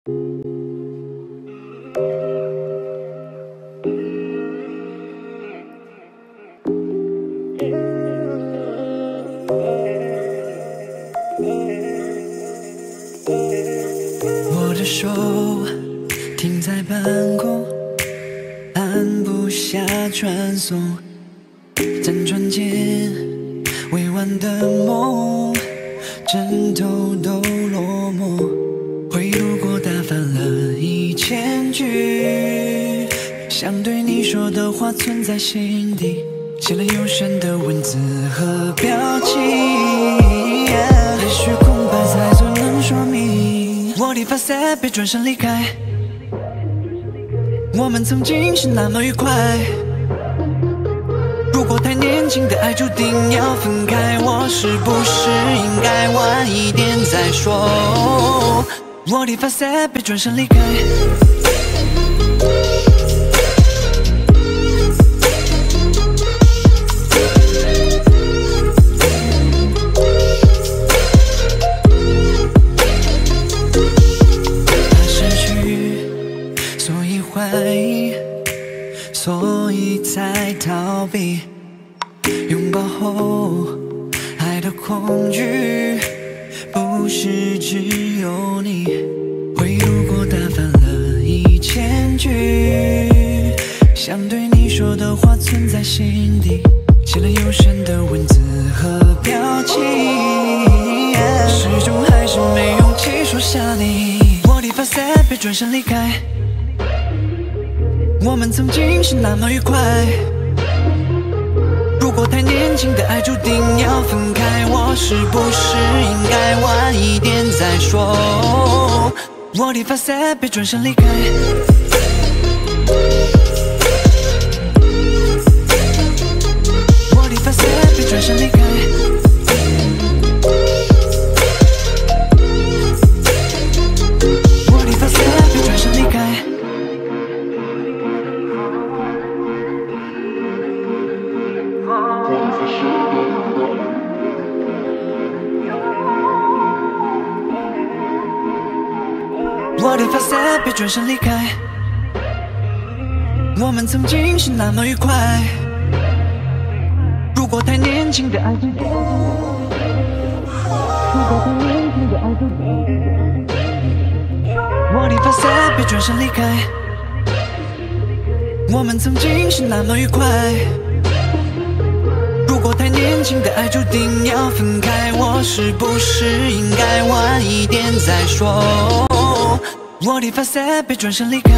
我的手停在半空，按不下传送，辗转间未完的梦，枕头都落寞，回路过打翻了1000句，想对你说的话存在心底，写了幽深的文字和表情，也许空白才最能说明我的发丝被转身离开，我们曾经是那么愉快，如果太年轻的爱注定要分开，我是不是应该晚一点再说？我的发丝被转身离开，怕失去，所以怀疑，所以才逃避。拥抱后，爱的恐惧，不是只有你。回路过打翻了1000句，想对你说的话存在心底，写了幽深的文字和表情，始终还是没勇气说下你。我的发丝被转身离开，我们曾经是那么愉快，如果太年轻的爱注定要分开，我是不是应该晚一点再说？我的发丝被转身离开，我的发丝被转身离开，我的发丝被转身离开。我的发丝被转身离开，我们曾经是那么愉快，如果太年轻的爱注定，我的发丝被转身离开，我们曾经是那么愉快，如果太年轻的爱注定要分开，我是不是应该晚一点再说？我的发丝被转身离开，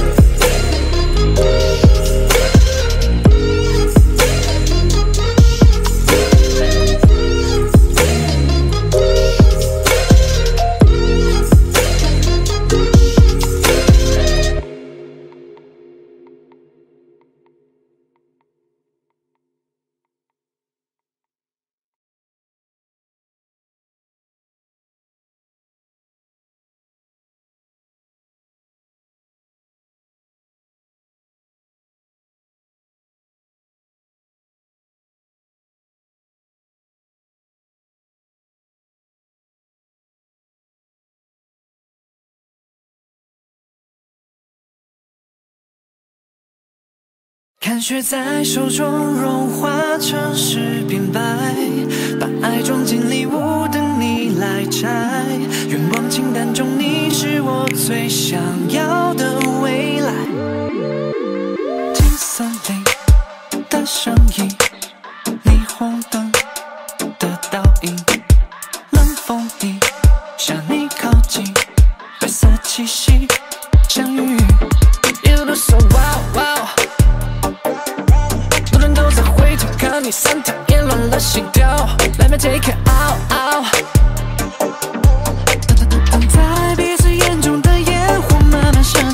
看雪在手中融化成诗变白，把爱装进礼物等你来拆，愿望清单中你是我最想要的未来。金森林的声音，霓虹灯的倒影，冷风里向你靠近，白色气息相遇。You look so wow wow，路人都在回头看你3条也乱了心跳 ，Let me take it out out。等在彼此眼中的烟火慢慢消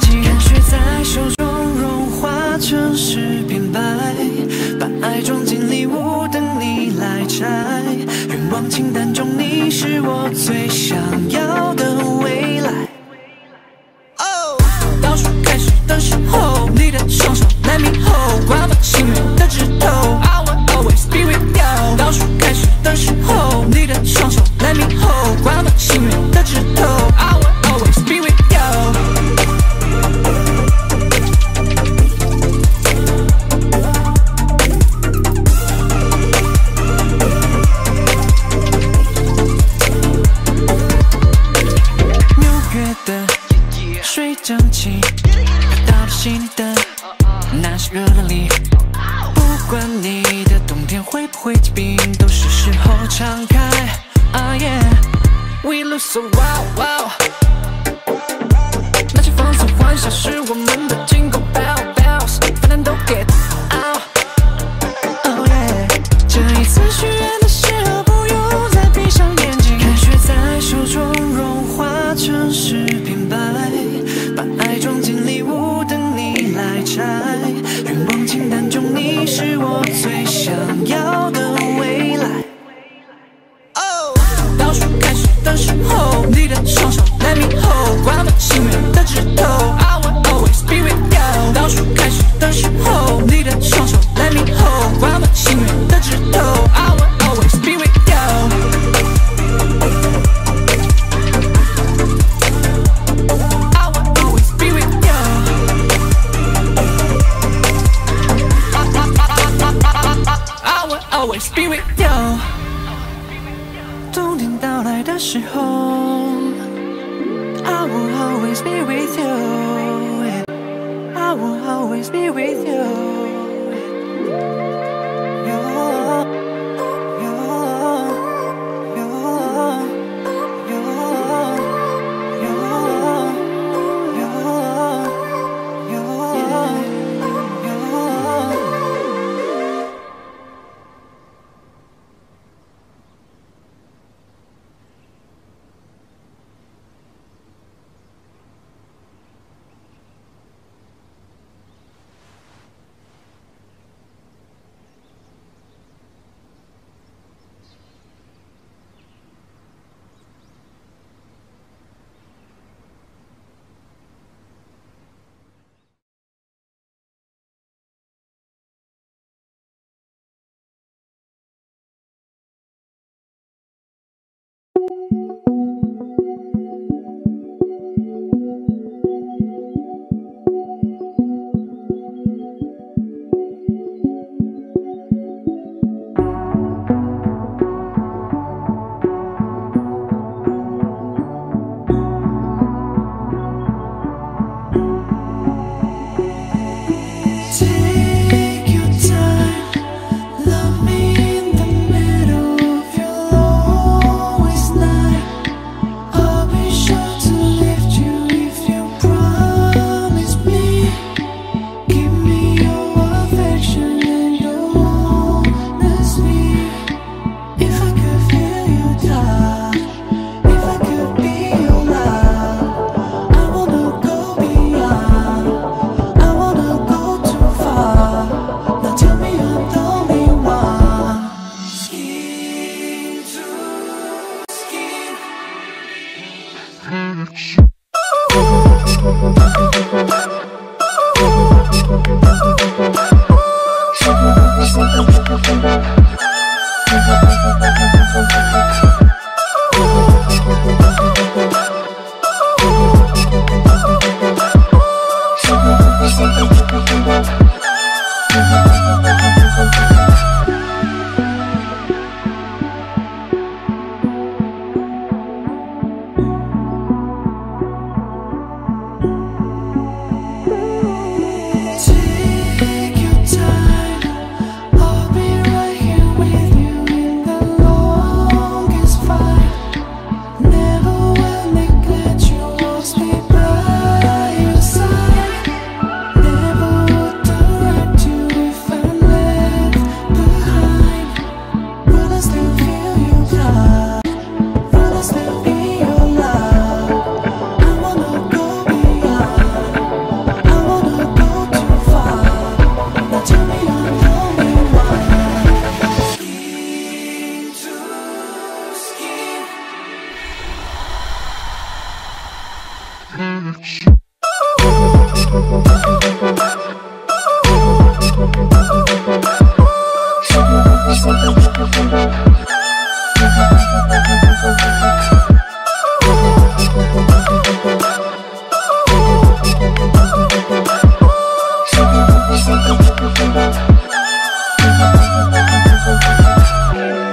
的水蒸气飘到了心里的那是热能力。不管你的冬天会不会结冰，都是时候敞开。啊耶 ，We look so wow wow。那些放肆幻想是我们的金狗 bounce， 反正都 get out。Oh yeah， 这一次许愿的时候不用再闭上眼睛，看雪在手中融化成诗篇白，把爱装进礼物等你来拆。愿望清单中你是我最想要的未来。哦，倒数开始的时候，你的双手 let me hold， 挂满心愿的指头 ，I will always be with you。倒数开始的时候，你的双手 let me hold， 挂满心愿的指头 ，I will always be with you。I will always be with you。I will always be with you。冬天到来的时候 I will always be with you. I will always be with you.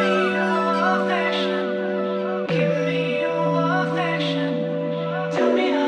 Tell me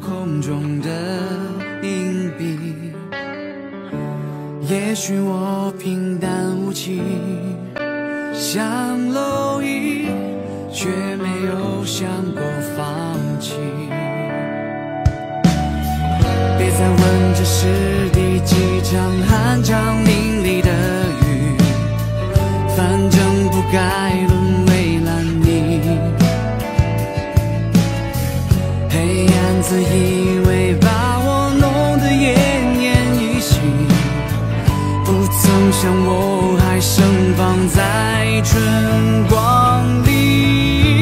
空中的硬币。也许我平淡无奇，像蝼蚁，却没有想过放弃。别再问这是第几场酣畅淋漓的雨，反正不该沦为烂泥。黑暗自以为把我弄得奄奄一息，不曾想我还盛放在春光里。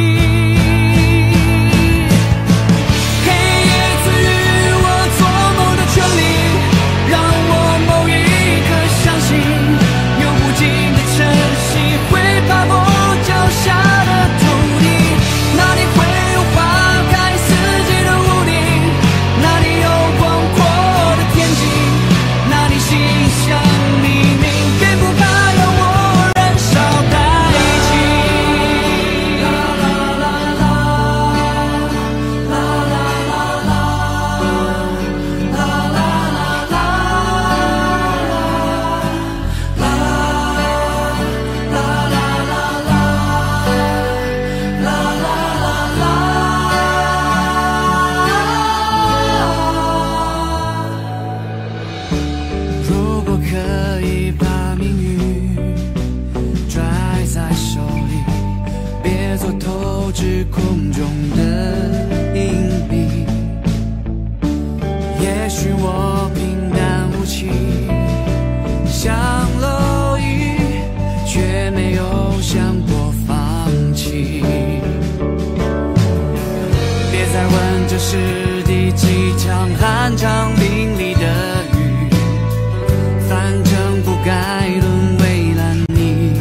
这是第几场酣畅淋漓的雨，反正不该沦为烂泥。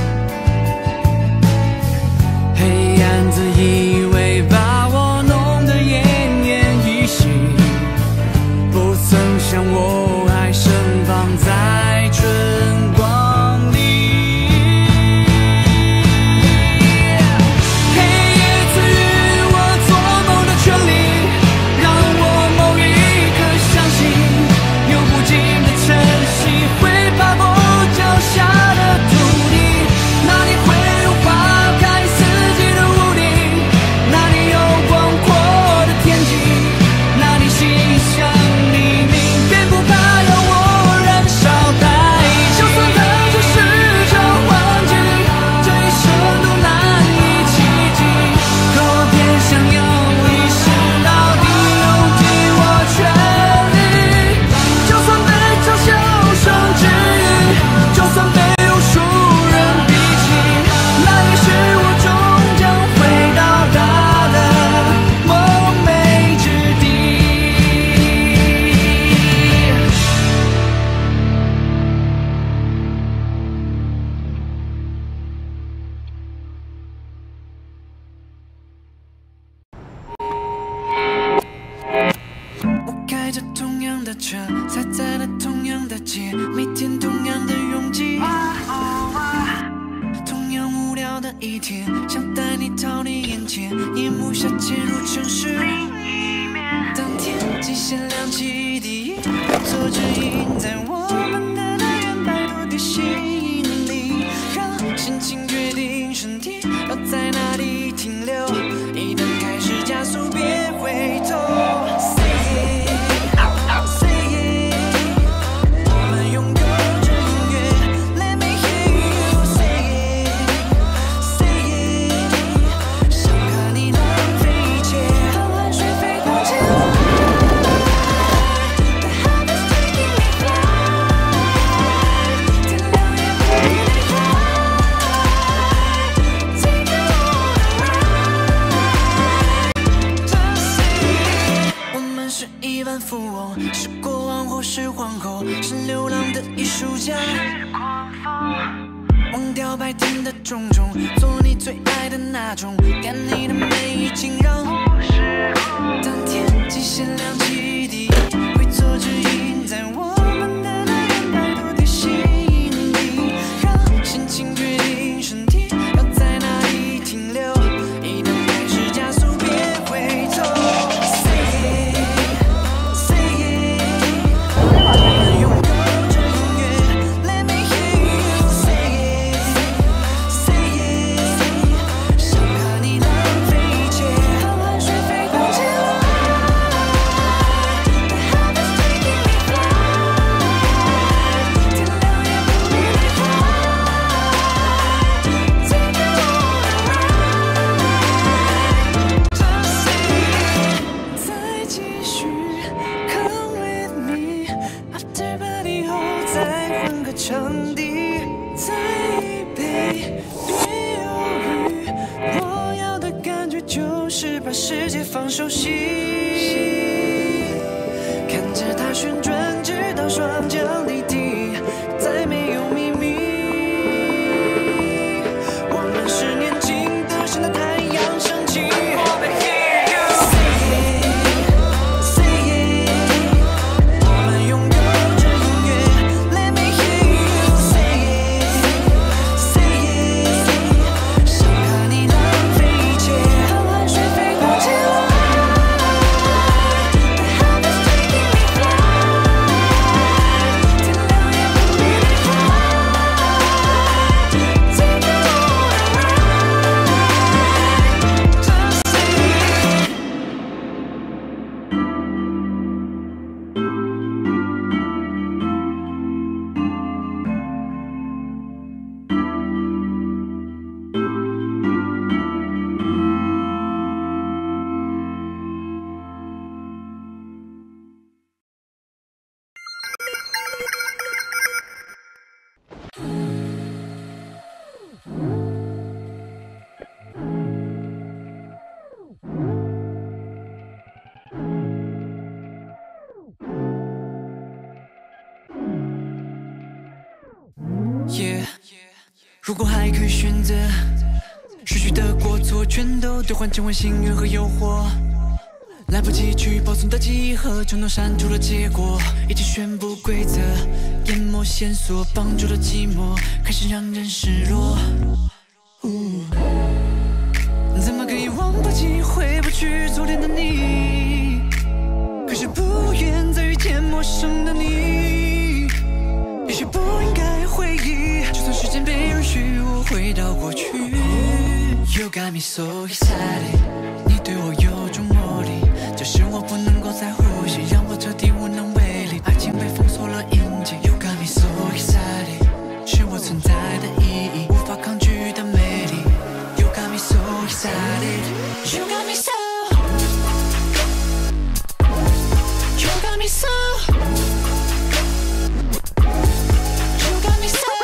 黑暗自以为把我弄得奄奄一息，不曾想我还盛放在春光里。 熟悉，看着它旋转，直到双脚离地，再没有秘密。我们是年轻的，像那太阳升起。如果还可以选择，失去的过错全都兑换成为幸运和诱惑。来不及去保存的记忆和冲动删除了结果，一切宣布规则，淹没线索，绑住了寂寞，开始让人失落。怎么可以忘不记，回不去昨天的你？可是不愿再遇见陌生的你，也许不应该回忆，就算时间被允许，我回到过去。You got me so excited， 你对我有种魔力，就是我不能够再呼吸，让我彻底无能为力。爱情被封锁了印记。You got me so excited， 是我存在的意义，无法抗拒的美丽。You got me so excited， You got me so，You got me so。You got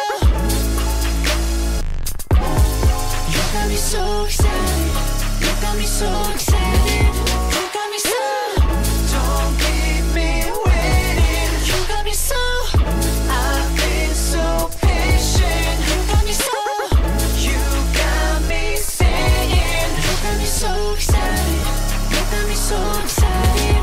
me so excited, you got me so excited, you got me so. Don't keep me waiting, you got me so. I've been so patient, you got me so. You got me saying, you got me so excited, you got me so excited.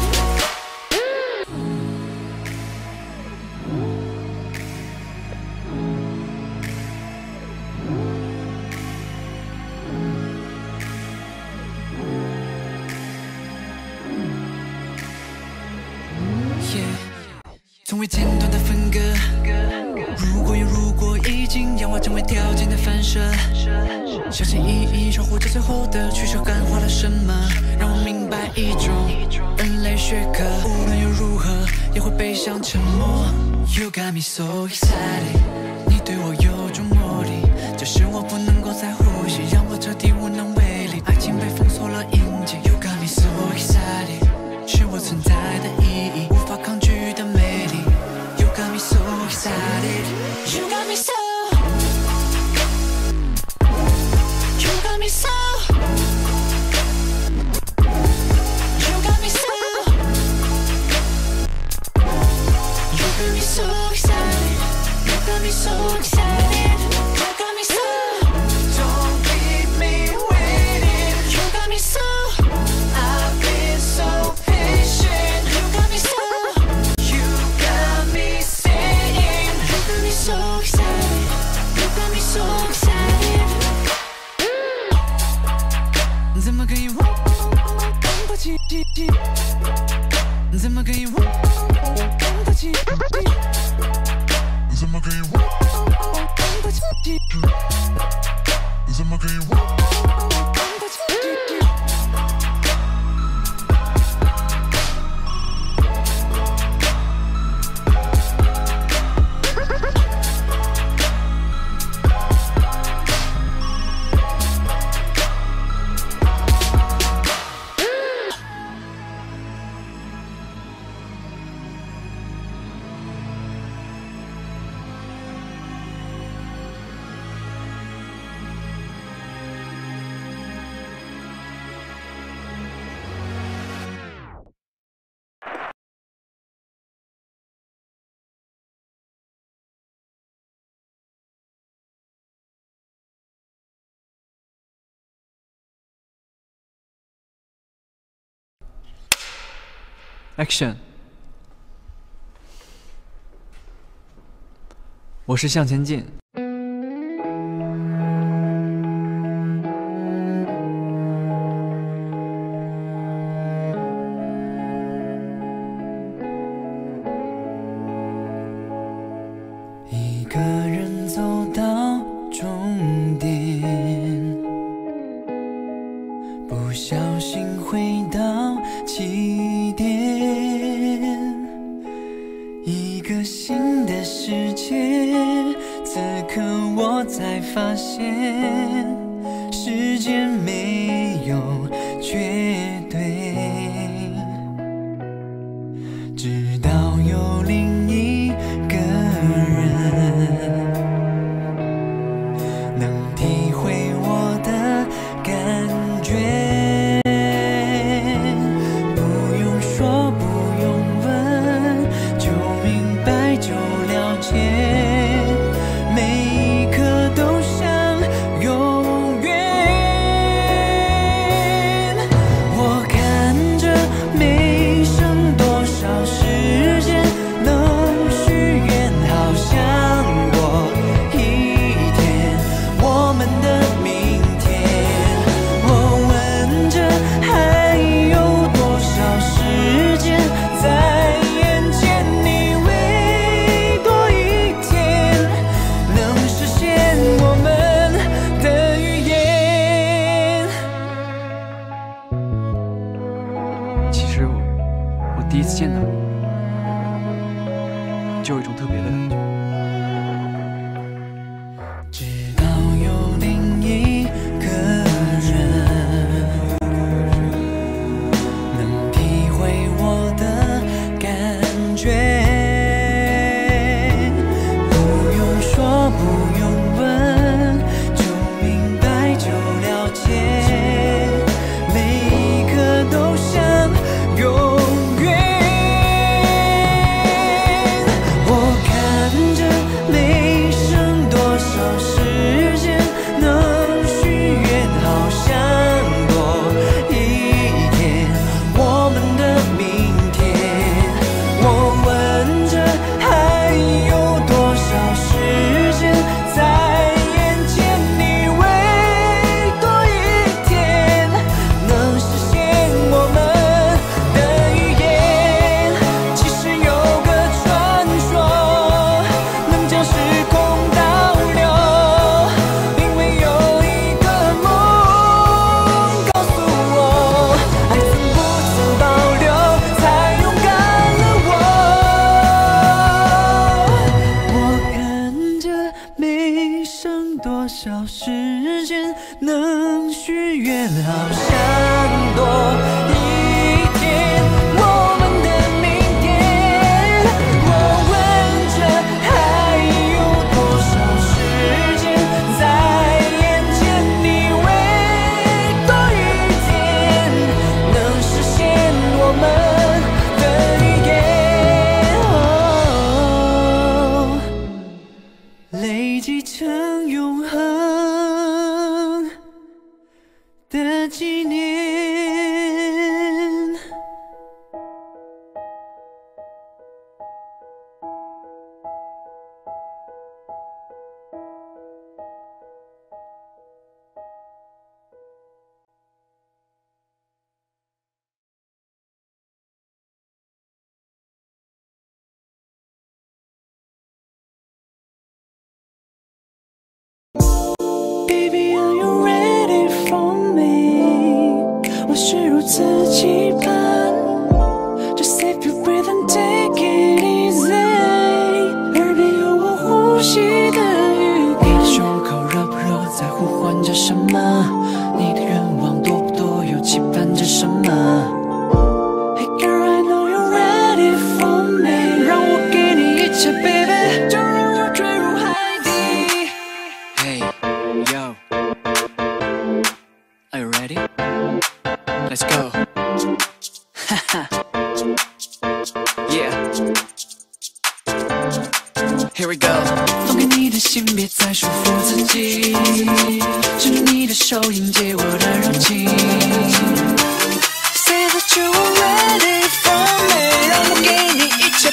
从未间断的分割，如果有如果，已经氧化成为条件的反射。小心翼翼守护着最后的取舍，感化了什么？让我明白一种人类学科，无论又如何，也会悲伤沉默。You got me so excited， 你对我有种魔力，就是我不能够再呼吸，让我彻底无能为力。爱情被封锁了印记。You got me so excited， 是我存在的意义，无法抗拒的美丽。You got me so excited， You got me so， You got me so， You got me so， You got me so excited， You got me so excited， You got me so。 Don't keep me waiting， You got me so。 I've been so patient， You got me so。 You got me saying， You got me so excited， You got me so excited。 怎么可以忘不记？怎么可以忘不记？怎么可以忘不记？怎么可以忘不记？ Action！ 我是向前进。 一个人走到终点，不小心回到起点，一个新的世界。此刻我才发现，时间没有绝对，直到有另一个人能体会我的感觉，不用说不用问，就明白就了解。 第一次见到你，就有一种特别的感觉。 直到有另一个人能体会我的感觉，不用说不用问，就明白就了解，每一刻都像永远。多少时间能许愿？好像多一天，我们的明天。我问着，还有多少时间在眼前？你为多一天，能实现我们的预言。累积成永恒的纪念。Baby, are you ready for me? 我是如此期盼 Just save your breath and take it easy 耳边有我呼吸的语音胸口热不热在呼唤着什么你的愿望多不多又期盼着什么 Hey girl, I know you're ready for me 让我给你一切 baby 就让我坠入海底 Hey Yo, are you ready? Let's go. Haha. Yeah. Here we go. 放开你的心，别再束缚自己。伸出你的手，迎接我的热情。Say that you are ready for me.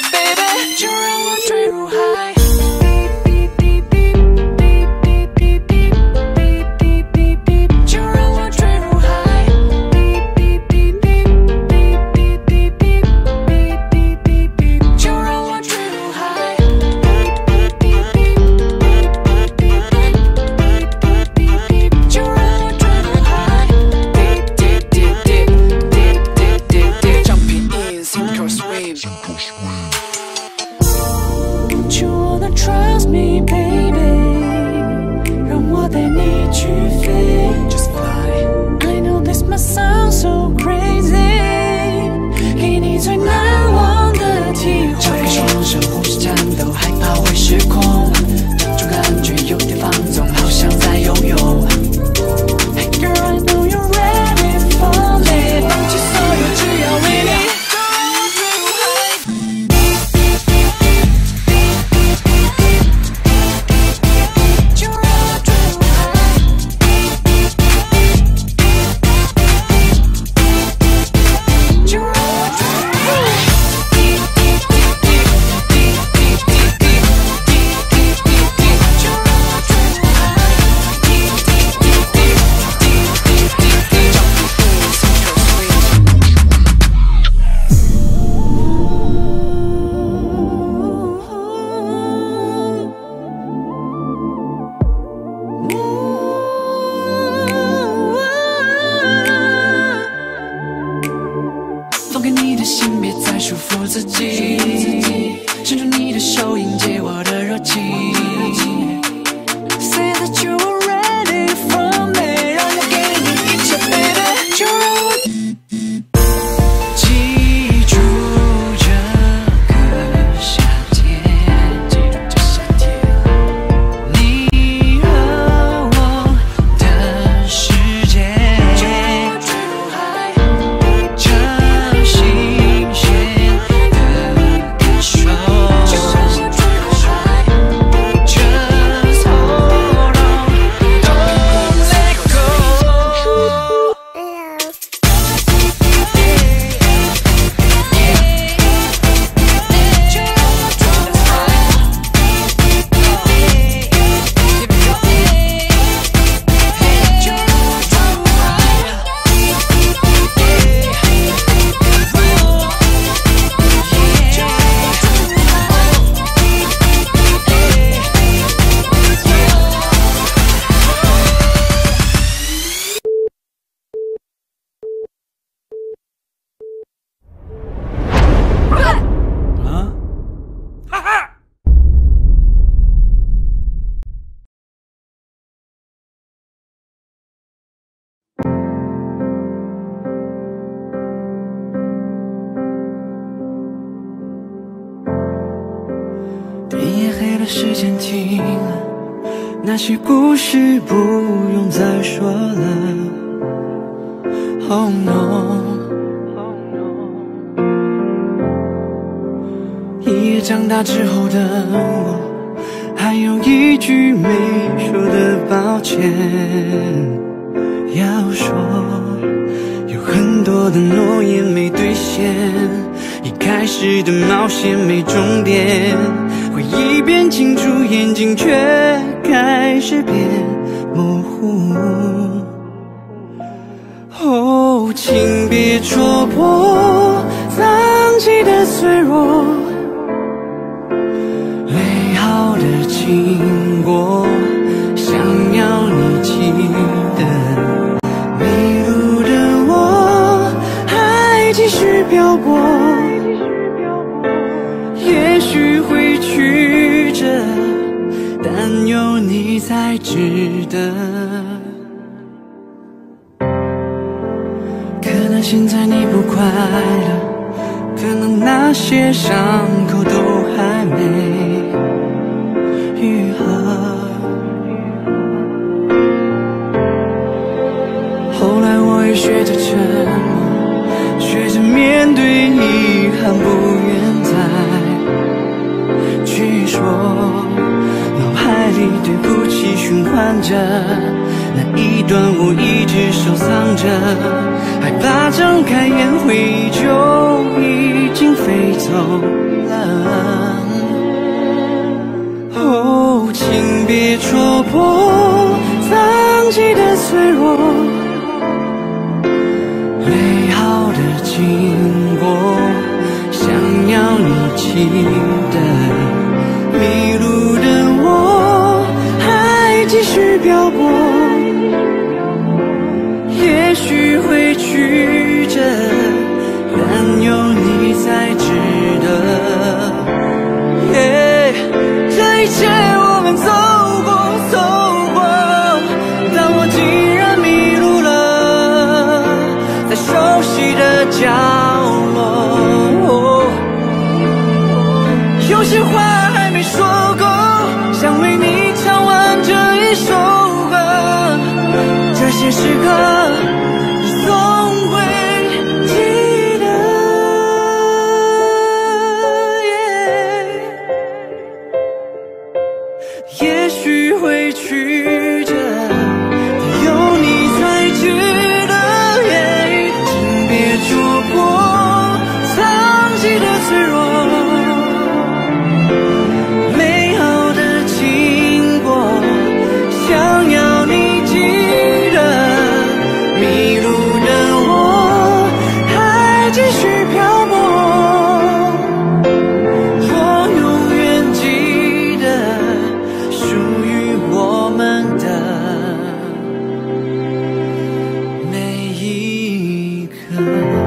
baby， 就让我坠入海。Trust me, baby， 让我带你去飞。Just fly. I know this might sound so crazy， 给你最难忘的体会。张开双手，呼吸颤抖，害怕会失控，这种感觉有点放纵，好像在游泳。Hey girl, I know you're ready for me， 放弃所有，只要为你。放开你的心，别再束缚自己，伸出你的手，迎接我的热情。Say that you are ready for me， 让我给你一切 baby， 就让我记住这个夏天，记住这夏天，你和我的世界。时间停了，那些故事不用再说了。Oh no， 一夜长大之后的我，还有一句没说的抱歉要说，有很多的诺言没兑现，一开始的冒险没终点。回忆变清楚，眼睛却开始变模糊。哦，请别戳破藏起的脆弱，美好的经过，想要你记得。迷路的我，还继续漂泊。也许会曲折，但有你才值得。可能现在你不快乐，可能那些伤口都还没愈合。后来我也学着沉默，学着面对遗憾，不愿再去说，脑海里对不起循环着，那一段我一直收藏着，害怕睁开眼，回忆就已经飞走。 走了。哦，请别戳破藏起的脆弱，美好的经过，想要你记得，迷路的我还继续漂泊，也许会曲折，但有你才值得。这一切我们走过，但我竟然迷路了，在熟悉的角落。有些话还没说够，想为你唱完这一首歌，这些时刻你总会记得。也许会曲折，但有你才值得。请别戳破藏起的脆弱，美好的经过，想要你记得，迷路的我还继续漂泊，我永远记得属于我们的每一刻。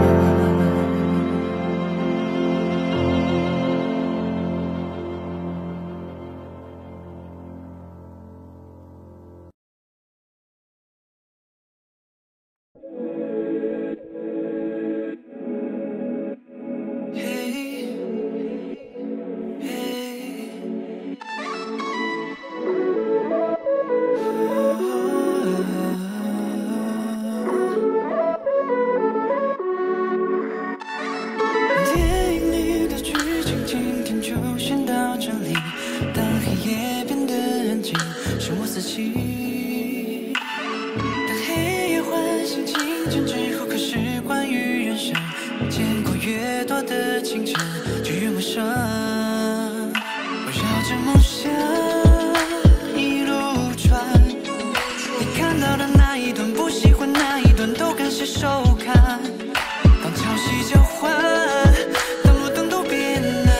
电影里的剧情今天就先到这里，当黑夜变得安静，是我自己。当黑夜唤醒清晨之后，可是关于人生，见过越多的清晨，就越陌生。围绕着梦想一路转，你看到的那一段，不喜欢那一段，都敢携手看。当潮汐交换，当路灯都变蓝，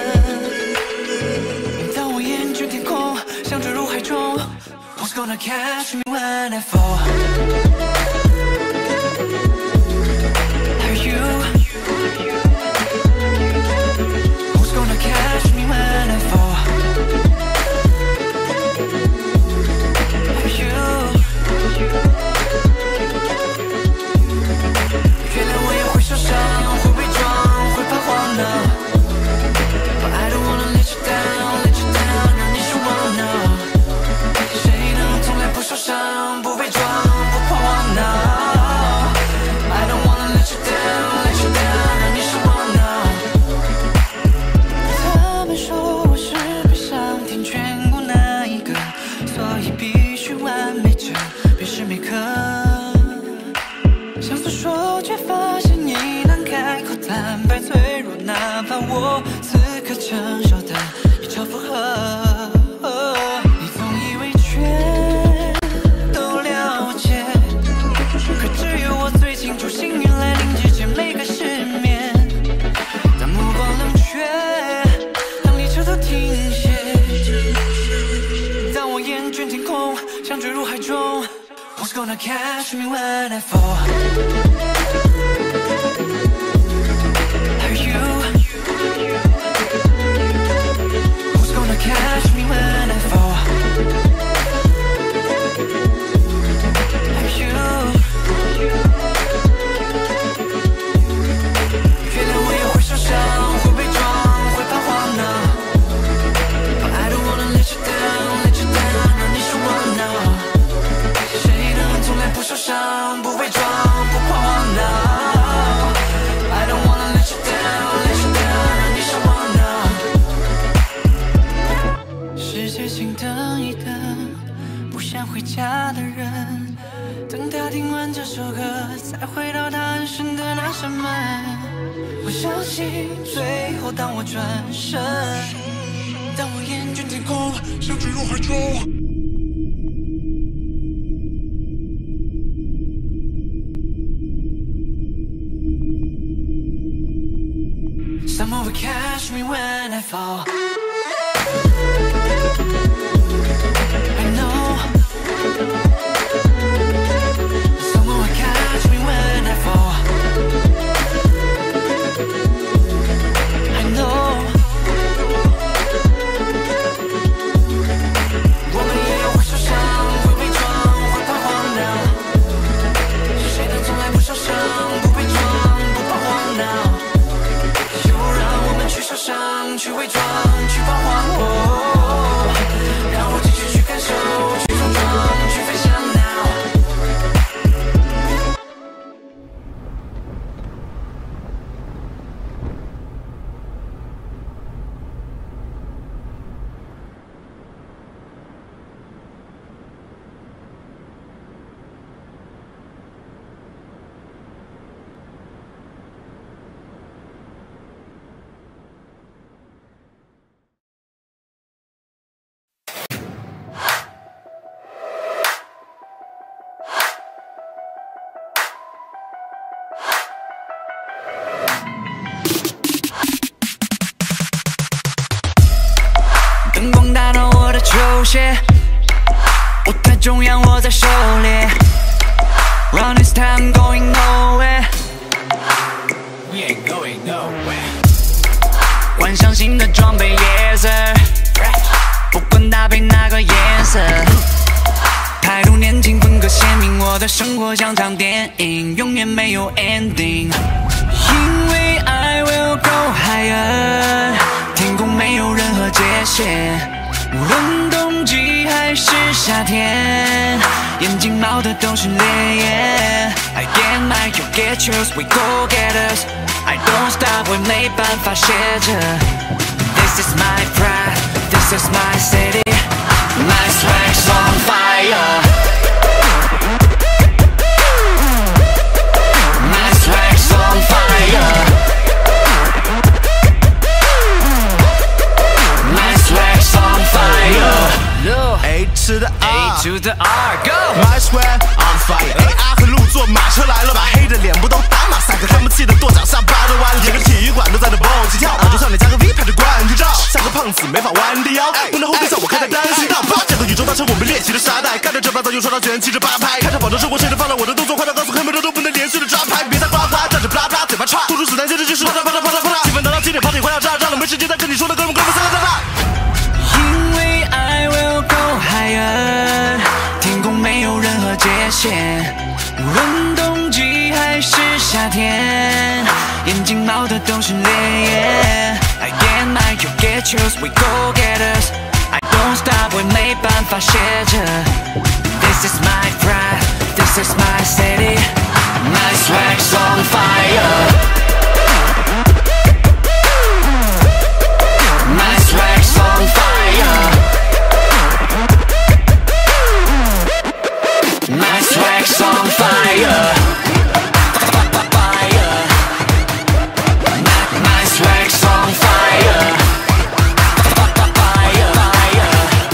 当我眼睛天空，像坠入海中。Who's gonna catch me when I fall? Are you? Who's gonna catch me when I fall? Are you? 原谅我也会受伤，会伪装，会彷徨呢。But I don't wanna let you down， 让你失望呢。谁能从来不受伤，不伪装，不彷徨呢 ？I don't wanna let you down， 让你失望呢。他们说我是被上天眷顾那一个，所以必须完美着，便是每刻。想诉说，却发现你难开口，坦白脆弱，哪怕我此刻承受的一超负荷。你总以为全都了解，可只有我最清楚，幸运来临之前每个失眠。当目光冷却，当列车都停歇，当我厌倦天空，想坠入海中。Who's gonna catch me when I fall? Are you? Who's gonna catch me when I fall? Are you? 原谅我也会受伤，会伪装，会彷徨呢。But I don't wanna let you down， 让你失望呢。谁能从来不受伤，不伪装，不彷徨呢 ？I don't wanna let you down， 让你失望呢。世界请等一等，不想回家的人，等他听完这首歌，才回到他安身的那扇门。我相信最后当我转身，当我厌倦天空， 想坠入海中。 Someone will catch me when I fall. I know someone will catch me when I fall. I know 我们也有会受伤，会伪装，会彷徨的。是谁能从来不受伤，不被撞，不彷徨呢？去受伤，去伪装，去彷徨，让我继续去感受，去冲撞，去飞翔 now。灯光打到我的球鞋，舞台中央我在狩猎。Run this time going nowhere, we ain't going nowhere。换上新的装备 ，yes sir， 不管搭配哪个颜色。态度年轻，风格鲜明，我的生活像场电影，永远没有 ending。因为 I will go higher。天空没有任何界限，无论冬季还是夏天，眼睛冒的都是烈焰。I get my you get yours, we go get us. I don't stop, 我没办法歇着。This is my pride, this is my city, my swag's on fire. My swag's on fire. A to the A to the R, go! My swag on fire. AR 和路坐马车来了，把黑的脸部都打马赛克，他们气得跺脚下巴都弯了，整个体育馆都在那蹦起跳，我就上面加个 V 拍着冠军照，像个胖子没法弯低腰，不能后退，像我开的单行道，这个宇宙大车我们练习的沙袋，看着这把早又说到卷起着八拍，开着保证生活谁能放到我的动作快到告诉黑妹都不能连续的抓拍，别再呱呱站着啪啪嘴巴叉，突出子弹接着就是啪嚓啪嚓啪嚓啪嚓，气氛达到极点 party 快要炸了，没时间再跟你说了，哥们三个炸炸。 因为 I will go higher， 天空没有任何界限，无论冬季还是夏天，眼睛冒的都是烈焰。I get my you get yours, we go get us. I don't stop， 我没办法歇着。This is my pride, this is my city, my swag's on fire. My swag's on fire. My swag's on fire. Fire. My swag's on fire. Fire.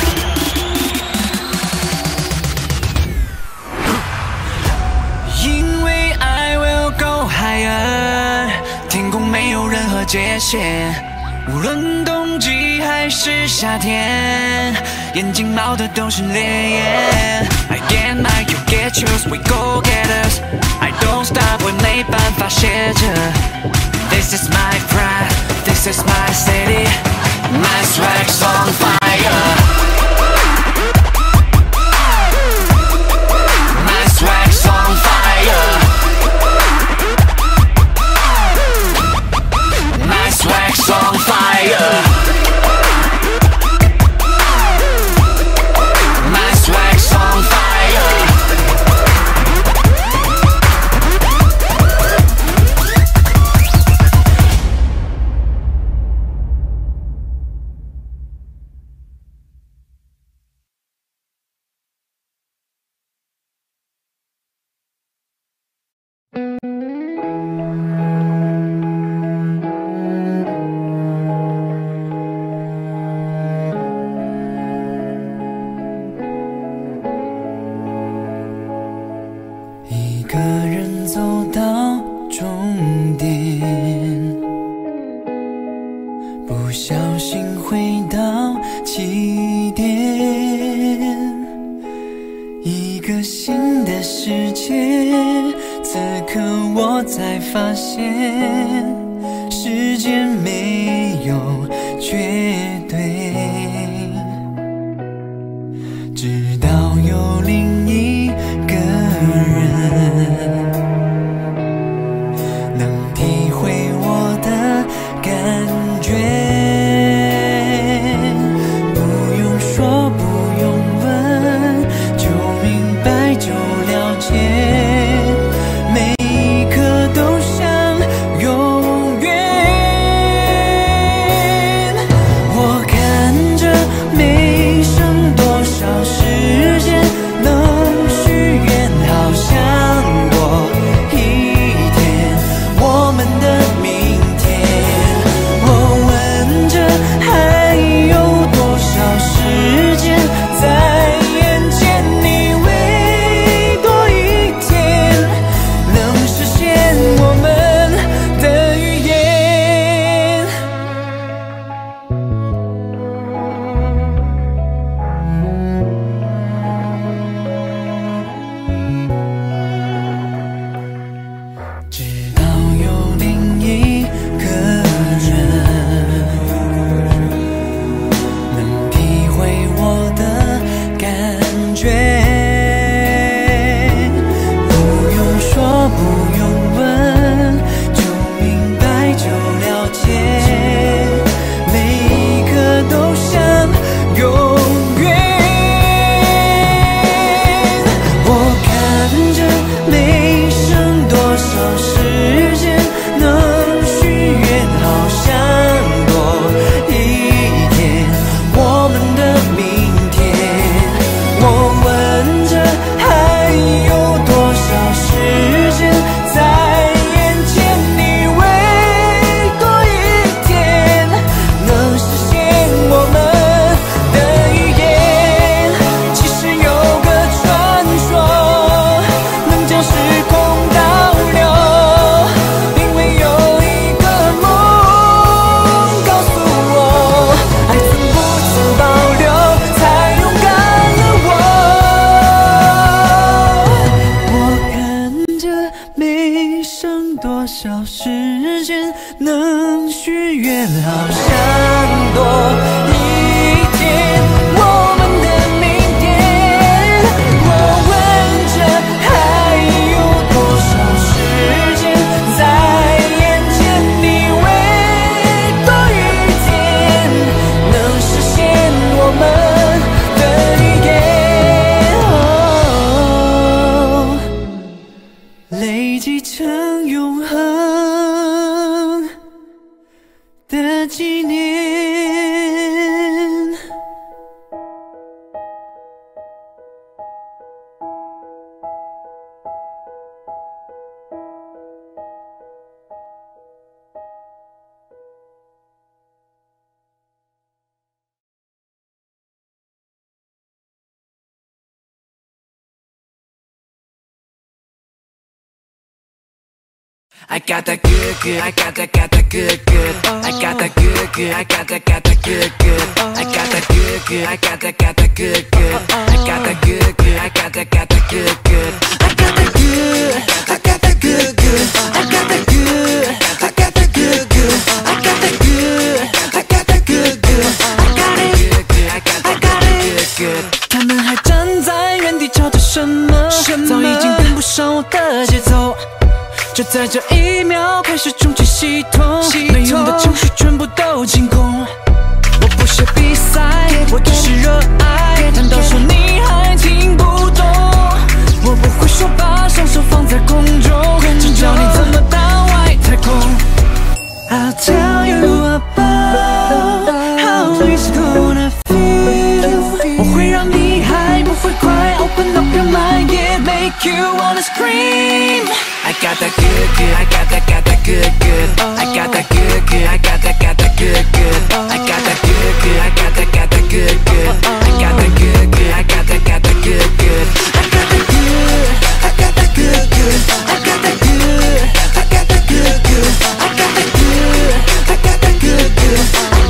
因为 I will go higher， 天空没有任何界限。无论冬季还是夏天，眼睛冒的都是烈焰。I get my you get yours, we go get us. I don't stop， 我没办法歇着。This is my pride, this is my city, my swag's on fire. My swag's on fire. My swag's on fire. My swag's on fire. 不小心回到起点，一个新的世界。此刻我才发现，时间没有绝对，直到有另一个人能体会我的感觉，不用说不用问，就明白就了解，每一刻都像永远。我看着没剩多少时间，能许愿好像多一天，我们的明天。我问着还有多少时间在眼前，你会多一天能实现我们的预言。直到有另一个人能体会我的感觉，不用说不用问，就明白就了解，每一刻都像永远。我看着没剩多少时间，能许愿好像多一天，我们的明天。我问着还有多少时间在眼前，你会多一天能实现我们的预言。其实有个传说能将时空倒流，因为有一个梦告诉我，爱曾不曾保留，才勇敢了我。我看着没剩多少时间，能许愿好像多一天，我们的明天。我问着还有多少时间在眼前，你会多一天能实现我们的预言，累积成永恒的纪念。 I got that good, good. I got that good, good. I got that good, good. I got that good, good. I got that good, good. I got that good, good. I got that good, good. I got that good, good. I got that good. I got that good, good. I got that good. I got that good, good. I got that good. I got that good, good. I got it. I got it good. 他们还站在原地瞧着什么？早已经跟不上我的节奏。就在这一秒开始重启系统，没用的情绪全部都清空。我不是比赛，我只是热爱。难道说你还听不懂？我不会说把双手放在空中，只教你怎么到外太空。I'll tell you about how it's gonna feel。我会让你还不会快 ，Open up your mind, yeah, make you wanna scream。 I got that good, good. I got that good, good. I got that good, good. I got that good, good. I got that good, good. I got that good, good. I got that good, good. I got that good, good. I got that good. I got that good, good. I got that good. I got that good, good. I got that good. I got that good, good.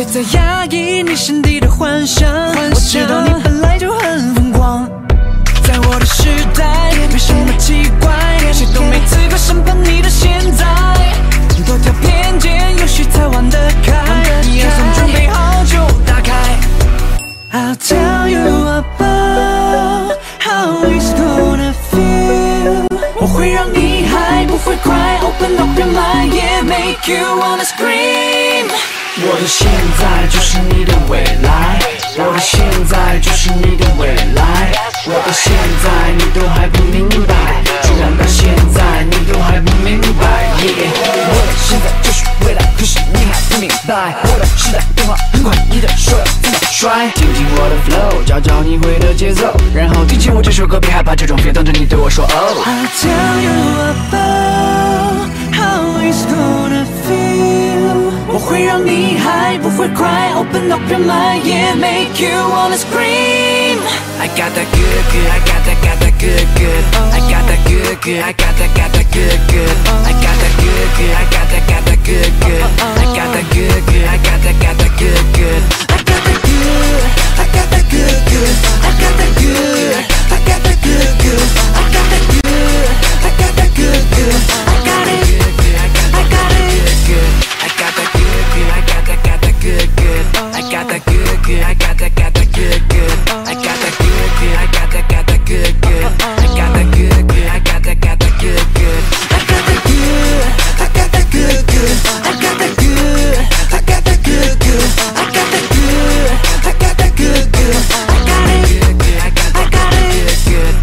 在压抑你心底的幻想。我知道你本来就很疯狂，在我的时代没什么奇怪，谁都没资格审判你的现在。多条偏见也许才玩得开，你也算准备好就打开。I'll tell you about how it's gonna feel， 我会让你还不会cry， Open up your mind yeah make you wanna scream。 我的现在就是你的未来，我的现在就是你的未来，我的现在你都还不明白，居然到现在你都还不明白 yeah。 我的现在就是未来，可是你还不明白，我的时代变化很快，你的手要怎么甩？听听我的 flow， 找找你会的节奏，然后听起我这首歌，别害怕这种 feel， 等着你对我说哦。I'll tell you about how it's gonna feel， 我会让你还不会cry， Open up your mind yeah make you wanna scream。 I got that good good， I got that good good， I got that good good， I got that good good， I got that good good， I got that good good， I got that good good， I got that good good， I got that good， I got that good good， I got that good， I got that good good， I got that good， I got that good good， I got it， I got it， I got that good good， I got that good good， I got that good good， I got that good good， I got that good good， I got that good good， I got that good good， I got that good good， I got that good， I got that good good， I got that good， I got that good good， I got that good， I got that good good， I got it， I got it。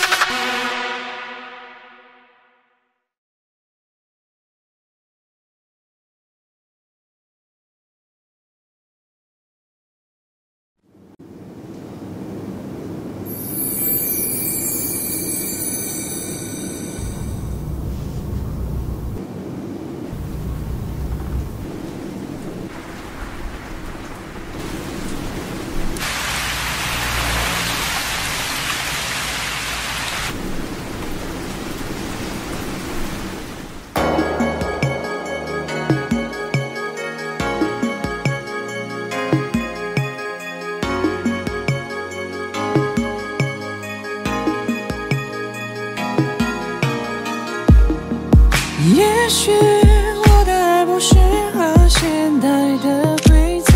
也许我的爱不适合现代的规则，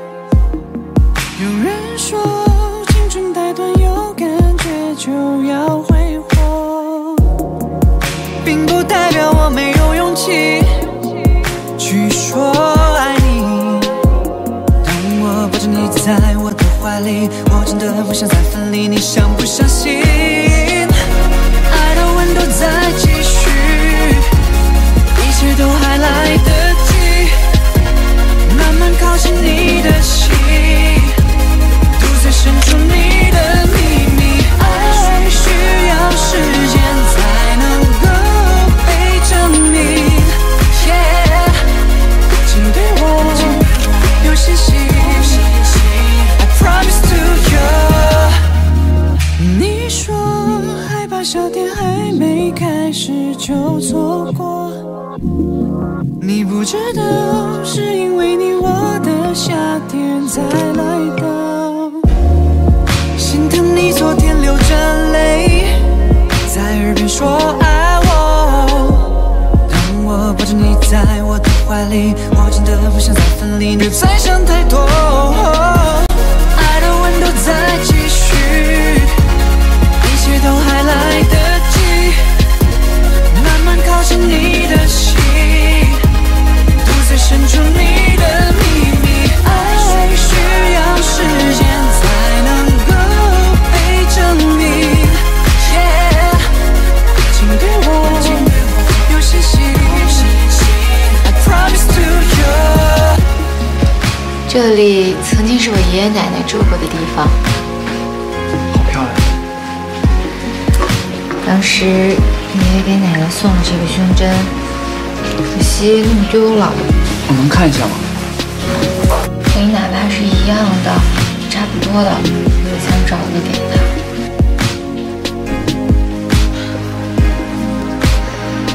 有人说青春太短，有感觉就要挥霍，并不代表我没有勇气去说爱你。当我抱着你在我的怀里，我真的不想再分离，你相不相信？爱的温度在继续，一切都还来得及，慢慢靠近你的心，独自伸出你的秘密。爱需要时间才能够被证明 yeah， 请对我有信心 I promise to you。 你说害怕夏天还没开始就错过，你不知道是因为你我的夏天才来到，心疼你昨天流着泪在耳边说爱我。当我抱着你在我的怀里，我真的不想再分离，别再想太多，爱的温度在继续，一切都还来得及，慢慢靠近你的心，独自伸出你的秘密。爱需要时间才能够被证明 yeah， 请对我有信心 I promise to you。 这里曾经是我爷爷奶奶住过的地方， 好漂亮。 当时爷爷给奶奶送了这个胸针，可惜弄丢了。 我能看一下吗？ 可以哪怕是一样的，差不多的，我也想找一个给他。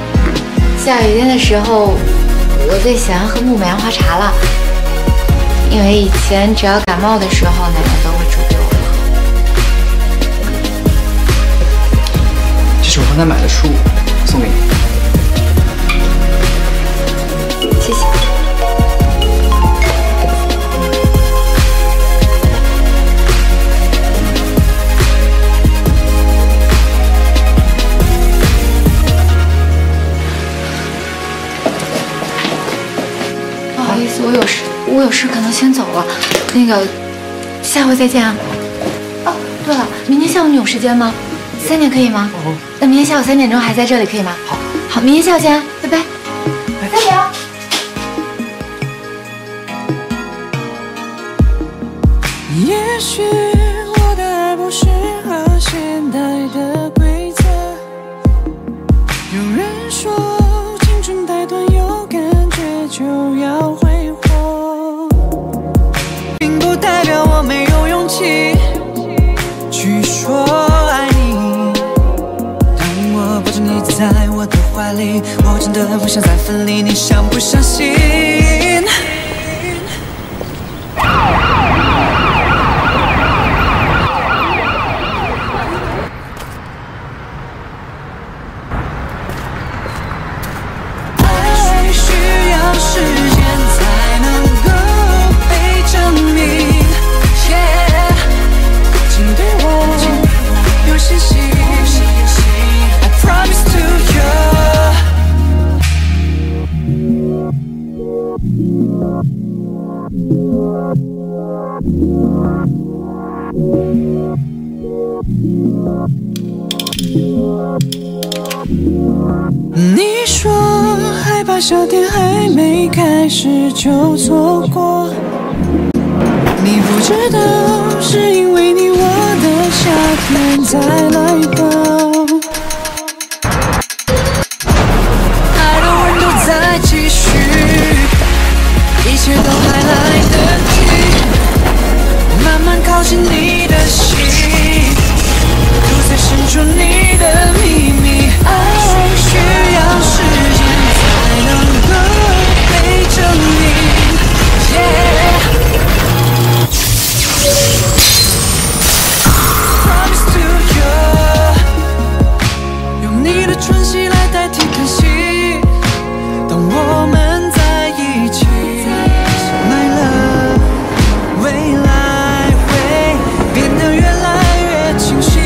下雨天的时候，我最喜欢喝木棉花茶了， 因为以前只要感冒的时候，奶奶都会煮给我喝。 这是我刚才买的书，送给你。 谢谢。不好意思，我有事，可能先走了。那个，下回再见啊。哦，对了，明天下午你有时间吗？3点可以吗？哦。那明天下午3点钟还在这里可以吗？好。好，明天下午见，拜拜。3点哦。 也许我的爱不适合现代的规则。有人说青春太短，有感觉就要挥霍，并不代表我没有勇气去说爱你。当我抱着你在我的怀里，我真的不想再分离，你相不相信？你说害怕夏天还没开始就错过，你不知道是因为你我的夏天再来吧，爱的温度再继续，一切都还来得及，慢慢靠近你的心，都在深处你的秘密，爱需要时间才能够被证明。Promise to you， 用你的喘息来代替叹息。当我们在一起，来了，未来会变得越来越清晰。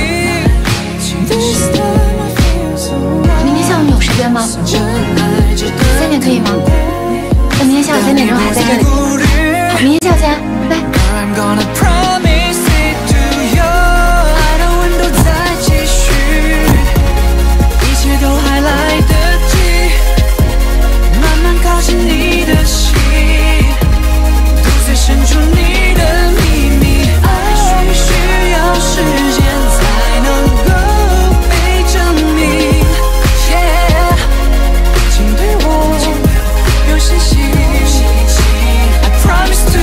明天下午你有时间吗？3点可以吗？那明天下午3点钟还在这里。好，明天下午见，拜拜。 你的心，都在深处你的秘密，爱需要时间才能够被证明。请对我有信心 I promise to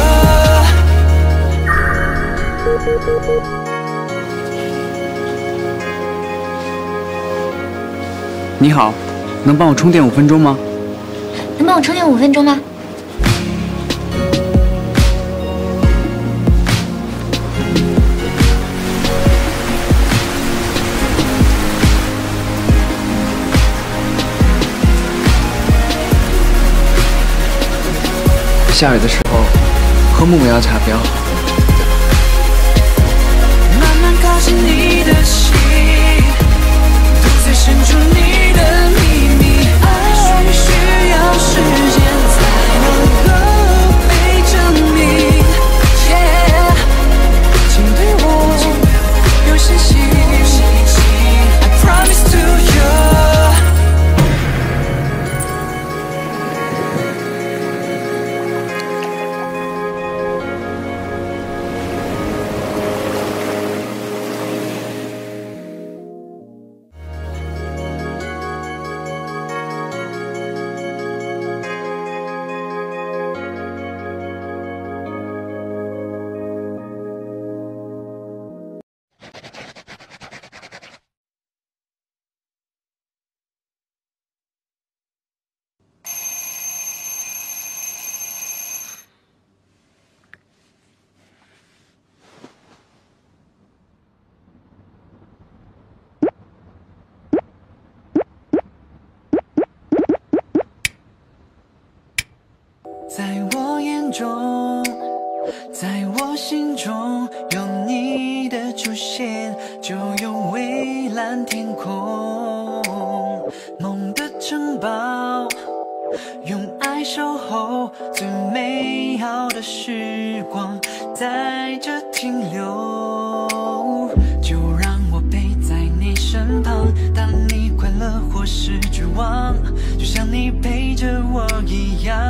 you。 你好，能帮我充电5分钟吗？ 能帮我充电5分钟吗？ 下雨的时候喝木棉茶比较好。 慢慢靠近你的心，都在深处你的秘密，爱需要时间才能够被证明。请对我有信心 I promise to you。 你在我眼中，在我心中，有你的出现，就有蔚蓝天空。梦的城堡，用爱守候，最美好的时光在这停留。就让我陪在你身旁，当你快乐或是绝望，就像你陪着我一样。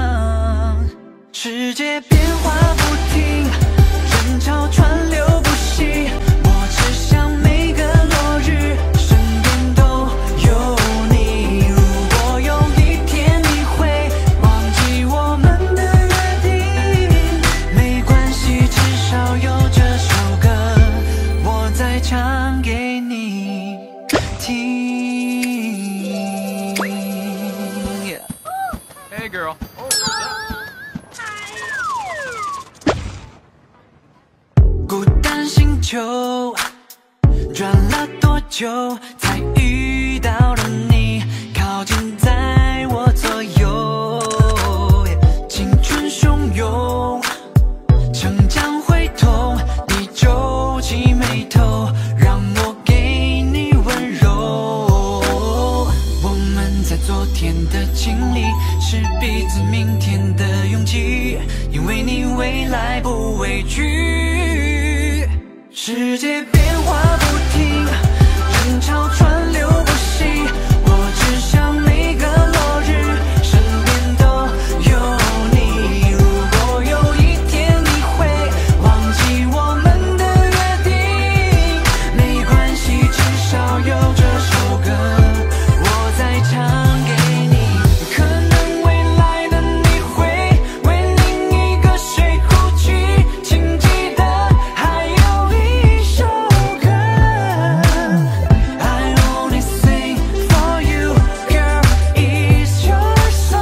世界变化不停，人潮川流不息，我只想每个落日身边都有你。如果有一天你会忘记我们的约定，没关系，至少有这首歌我在唱给你听。 Hey girl. 孤单星球转了多久才遇到了你，靠近在我左右。青春汹涌，成长会痛，你皱起眉头，让我给你温柔。我们在昨天的经历，是彼此明天的勇气，因为你未来不畏惧。世界变化不停，人潮川流不息，我只想每个落日身边都有你。如果有一天你会忘记我们的约定，没关系，至少有这首歌我在唱给你。可能未来的你会为另一个谁哭泣，请记得还有一首歌 I only sing for you, girl, it's your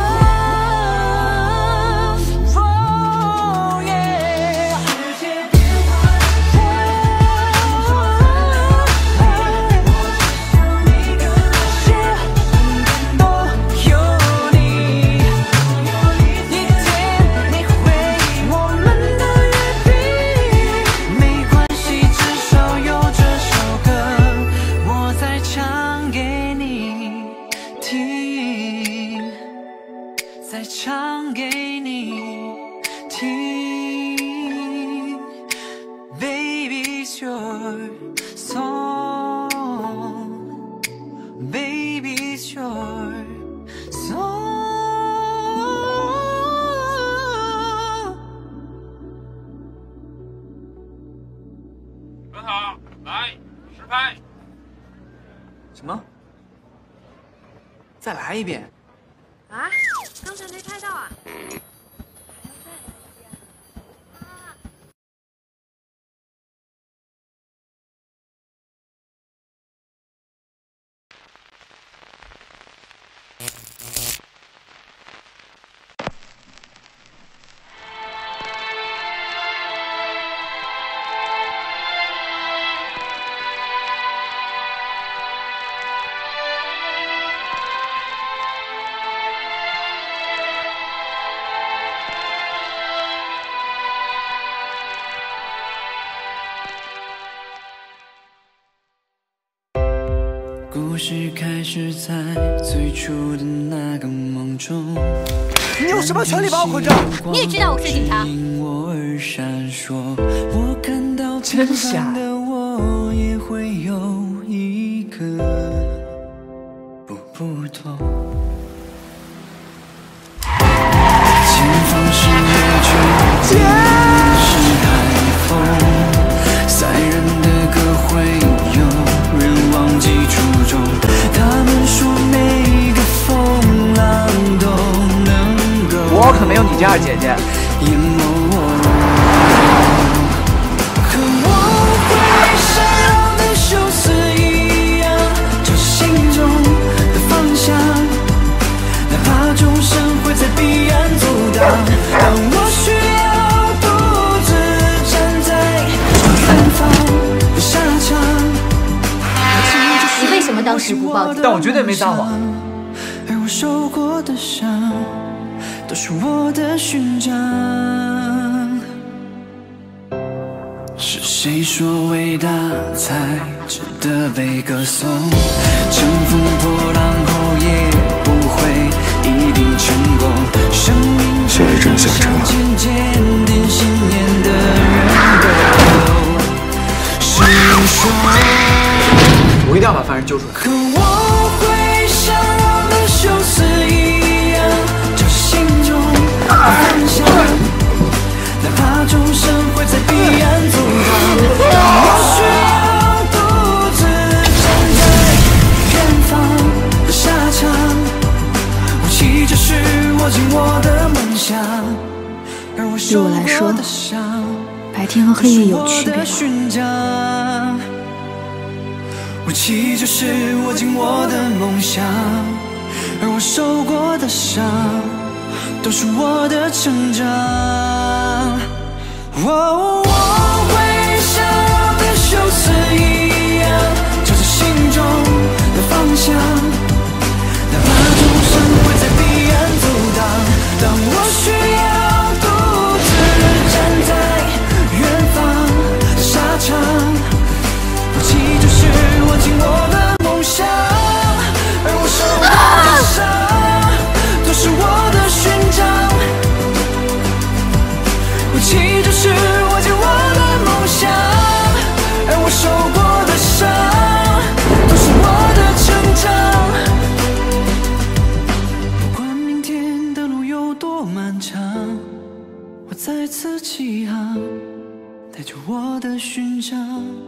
song. Oh yeah. 世界变化不停，我只想每个落日身边都有你。一天你会我们的约定，没关系，至少有这首歌我在唱给你听，在唱给你听。Baby, it's your song. Baby, it's your song. 很好，来实拍。 什么？再来一遍？ 啊，刚才没拍到啊。 故事开始在最初的那个梦中。 你有什么权利把我捆着？ 你也知道我是警察。 因我而闪烁，我看到平真瞎凡的我也会有一个不同。前方是野犬，前是海风，塞人的歌会有人忘记初衷。他们说每个风浪都能够， 我可没有你这样姐姐。 淹没我。可我会闪耀的羞涩一样，找心中的方向，哪怕众生会在彼岸阻挡。当我需要独自站在远方的沙场， 你为什么当时不报警？ 但我绝对没撒谎。 而我受过的伤， 都是我的勋章。是谁说伟大才值得被歌颂？乘风破浪后也不会一定成功。生命是一场渐渐定信念的人都是英雄。 我一定要把犯人救出来。 可我会像我的休斯一样，朝着心中的方向，哪怕众生会在彼岸阻挡，但我需要独自站在远方的沙场。武器就是握紧我的梦想，而我受过的伤， 白天和黑夜有区别吗？武器就是握紧我的梦想，而我受过的伤，都是我的成长。我会像我的休斯一样，朝着心中的方向，哪怕众生会在彼岸阻挡，当我需要独自站在远方的沙场。武器就是握紧我的梦想，而我受过的伤，都是我的勋章。武器就是握紧我的梦想，而我受过的伤，都是我的成长。不管明天的路有多漫长，我再次起航，带着我的勋章。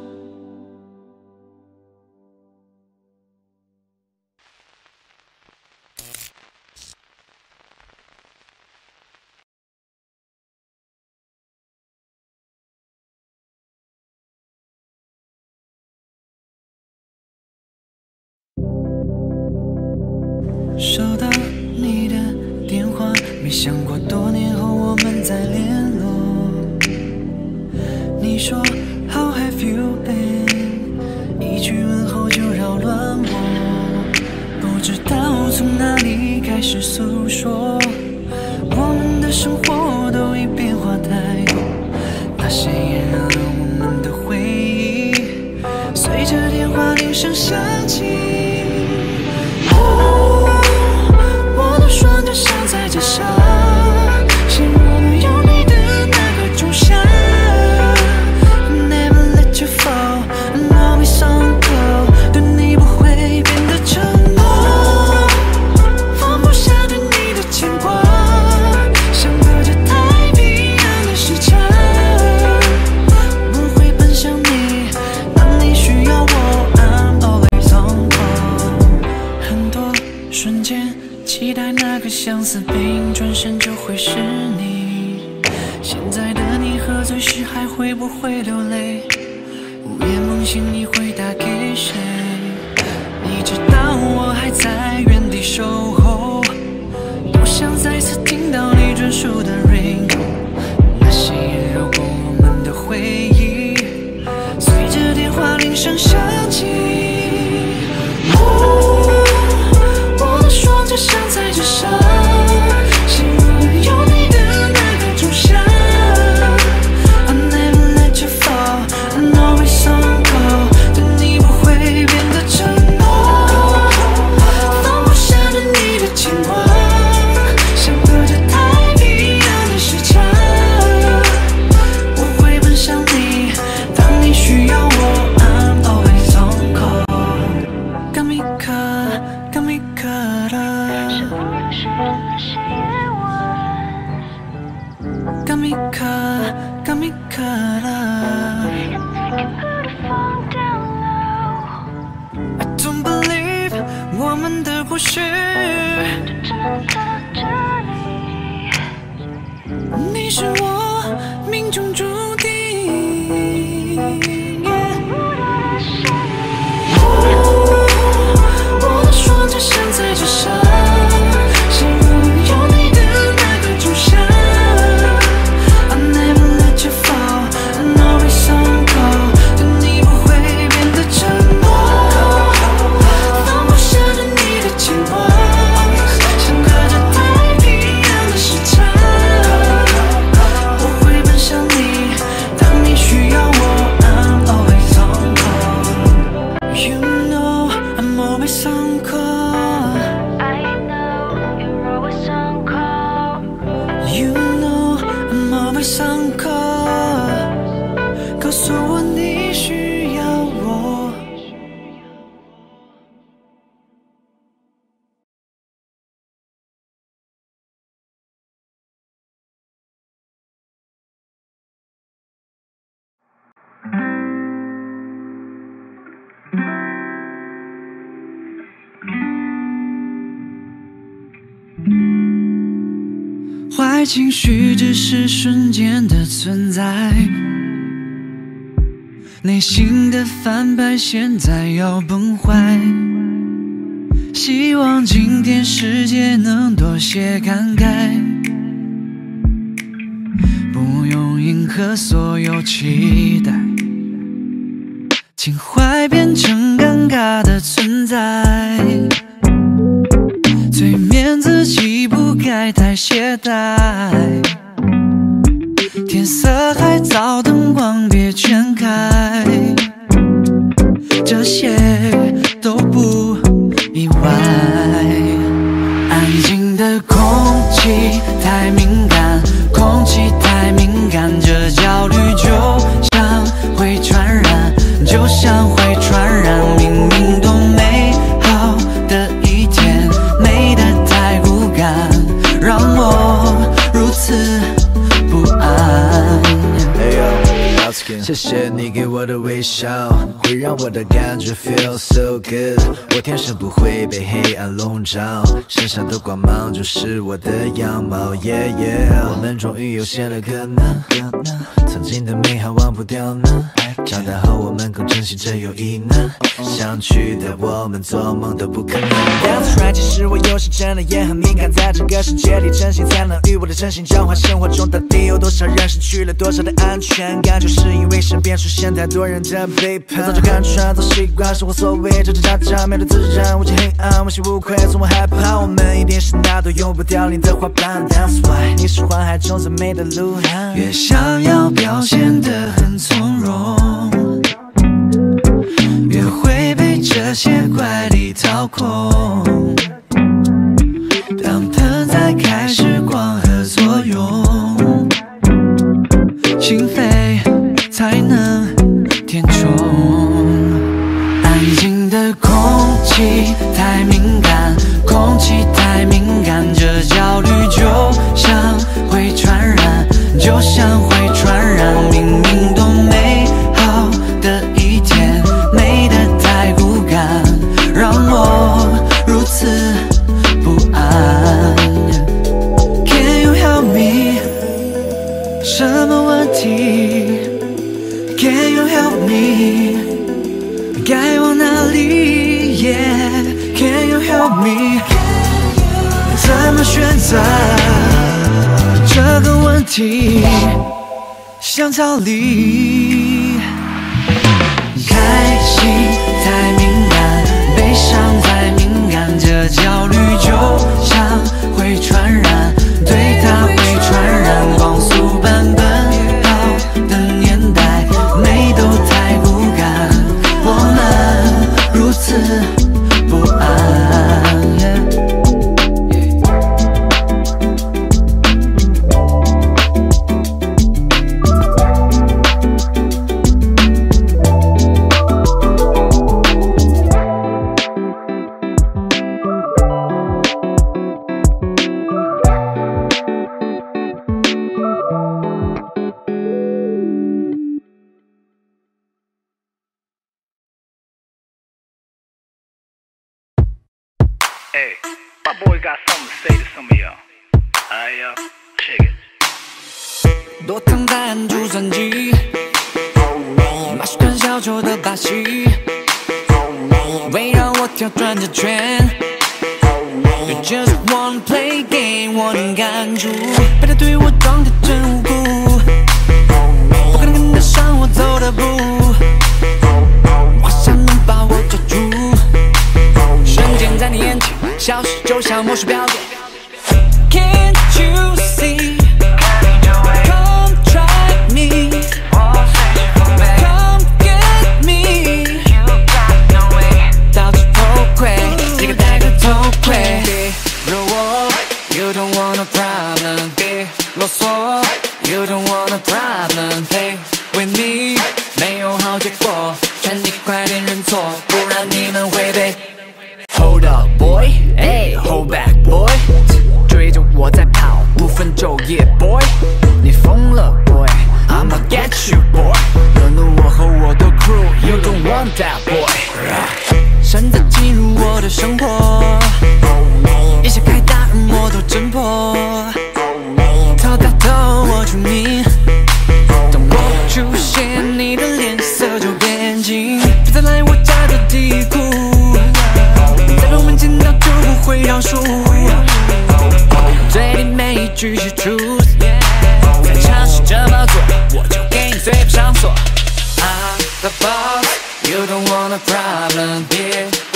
收到你的电话，没想过多年后我们再联络。你说 How have you been？ 一句问候就扰乱我，不知道从哪里开始诉说。我们的生活都已变化太多，那些炎热了我们的回忆，随着电话铃声响起。双脚镶在街上，陷入了有你的那个仲夏。Never let you fall, and always on call， 对你不会变得承诺，放不下对你的牵挂，像隔着太平洋的时差。我会奔向你，当你需要我 ，I'm always on call。很多瞬间。期待那个相思背影转身就会是你。现在的你喝醉时还会不会流泪？午夜梦醒你会打给谁？你知道我还在原地守候，多想再次听到你专属的 ring。那些也绕过我们的回忆，随着电话铃声响起。双脚镶在街上，陷入了有你的那个仲夏。I never let you fall, I'm always on call， 对你不会变得承诺，放不下对你的牵挂，像隔着太平洋的时差。我会奔向你，当你需要我 ，I'm always on call。Got me caught, got me caught up。Got me caught, got me caught up. I don't believe 我们的故事，你是我命中注定。我的双脚镶在街上。牵挂，像隔着太平洋的时上课。I know you're always on call. You know I'm always 上课。告诉我你需要我。坏情绪只是瞬间的存在，内心的反派现在要崩坏。希望今天世界能多些慷慨，不用迎合所有期待，情怀变成尴尬的存在。催眠自己不该太懈怠，天色还早，灯光别全开，这些都不意外。安静的空气太敏感，空气太敏感，这焦虑就像会传染，就像会传染，明明都美好的一天，美得太骨感，让我如此不安。 谢谢你给我的微笑，会让我的感觉 feel so good。我天生不会被黑暗笼罩，身上的光芒就是我的样貌。Yeah yeah， 我们终于有些了可能，曾经的美好忘不掉呢。长大后我们更珍惜这友谊呢。想去的我们做梦都不可能。That's right， 其实我有时真的也很敏感，在这个世界里，真心才能与我的真心交换。生活中到底有多少人失去了多少的安全感？就是因为身边出现太多人的背叛。早就看穿，早习惯生活所谓真真假假，面对自然无尽黑暗，问心无愧，从不害怕。我们一定是那朵永不凋零的花瓣。That's why， 你是环海中最美的鹿晗。 越想要表现得很从容，越会被这些怪力操控。当喷在开始光合作用，心肺才能填充。安静的空气太敏感，空气太敏感，这焦虑就像会传染，就像会传染，明明都美好的一天，美得太骨感，让我如此不安。Can you help me？ 什么问题 ？Can you help me？ 该往哪里 ？Yeah，Can you help me？ 怎么选择这个问题？想逃离。开心太敏感，悲伤太敏感，这焦虑就像会传染，对它会传染。光速版本好的年代，美都太骨感，我们如此不安。 Hey, my boy got something to say to some of y'all. Alright, y'all, check it. 躲藏在暗珠算计，马戏团小丑的把戏，围绕我跳转着圈。You just wanna play game， 我能感触，别再对我装得真无辜，不可能跟得上我走的步，我想能把我抓住，瞬间在你眼前消失，就像魔术表演。Can't you see？ Come try me， Come get me， 到处偷窥。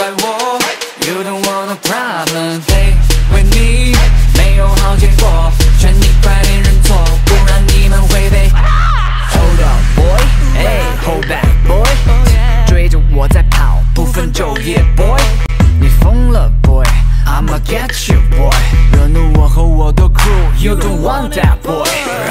怪我 You don't want a problem 嘿，为你没有好结果，劝你快点认错，不然你们会被 Hold up boy， hey hold back boy， 追着我在跑，不分昼夜 boy， 你疯了 boy， I'ma get you boy， 惹怒我和我的 crew You don't want that boy。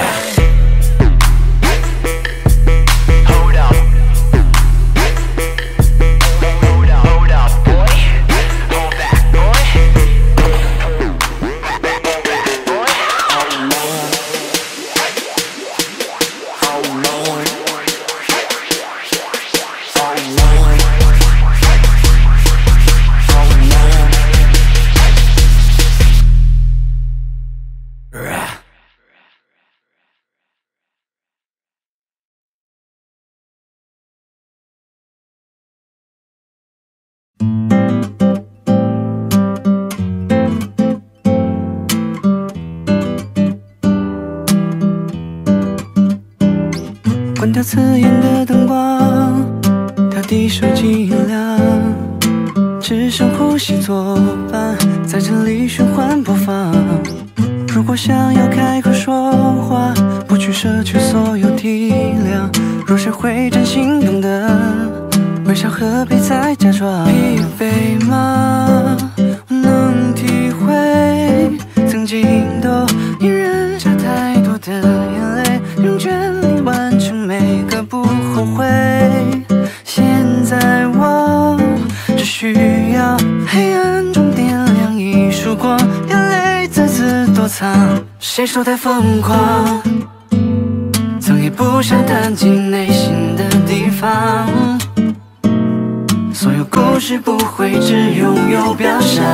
关掉刺眼的灯光，调低手机音量，只剩呼吸作伴，在这里循环播放。如果想要开口说话，不去奢求所有体谅，若谁会真心懂得，微笑和悲在假装。疲惫吗？能体会，曾经都隐忍下太多的眼泪，用全力完成每个不后悔。现在我只需要黑暗中点亮一束光，眼泪再次躲藏，谁说太疯狂？曾也不想谈进内心的地方，所有故事不会只拥有表象，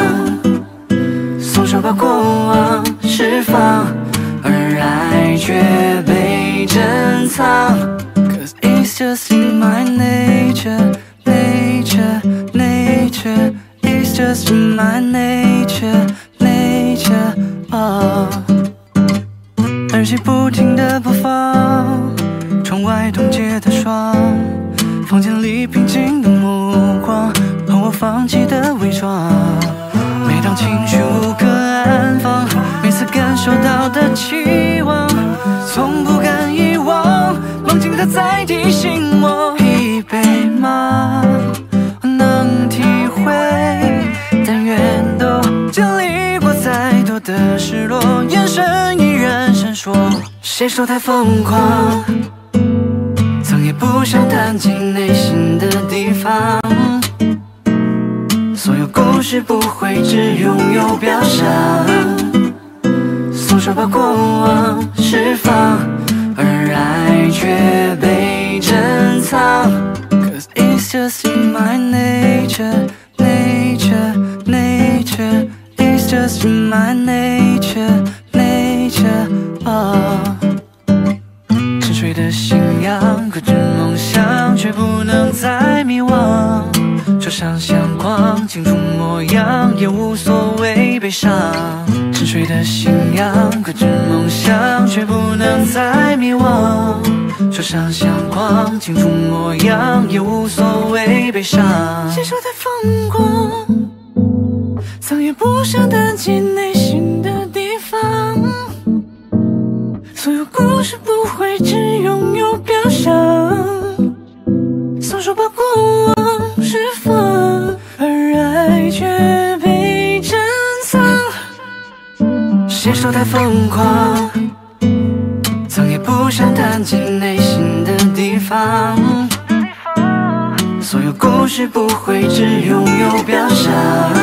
松手把过往释放，而爱却被珍藏。Cause it's just in my nature, nature, nature. It's just in my nature, nature. Oh. 耳机不停地播放，窗外冻结的霜，房间里平静的目光，和我放弃的伪装。每当情绪无可安放，每次感受到的期望，从不敢遗忘，梦境它在提醒我。疲惫吗？能体会，但愿都经历过再多的失落，眼神依然闪烁。谁说太疯狂？曾也不想谈进内心的地方，所有故事不会只拥有表象，松手把过往释放，而爱却被珍藏。Cause it's just in my nature, nature, nature. It's just in my nature, nature. Oh. 沉睡的信仰，可知梦想，却不能再迷惘。桌上相框，清楚模样，也无所谓悲伤。沉睡的信仰，可知梦想，却不能再迷惘。桌上相框，清楚模样，也无所谓悲伤。谁说太疯狂？曾也不想谈进内心的地方。所有故事不会只拥有表象，松手把过往释放，而爱却被珍藏。谁说太疯狂？曾也不想谈进内心的地方。所有故事不会只拥有表象，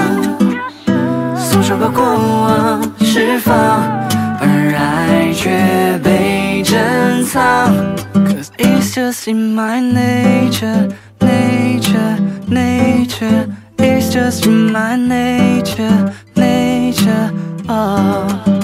松手把过往释放，而爱却被珍藏。Cause it's just in my nature, nature, nature. It's just in my nature, nature. Oh.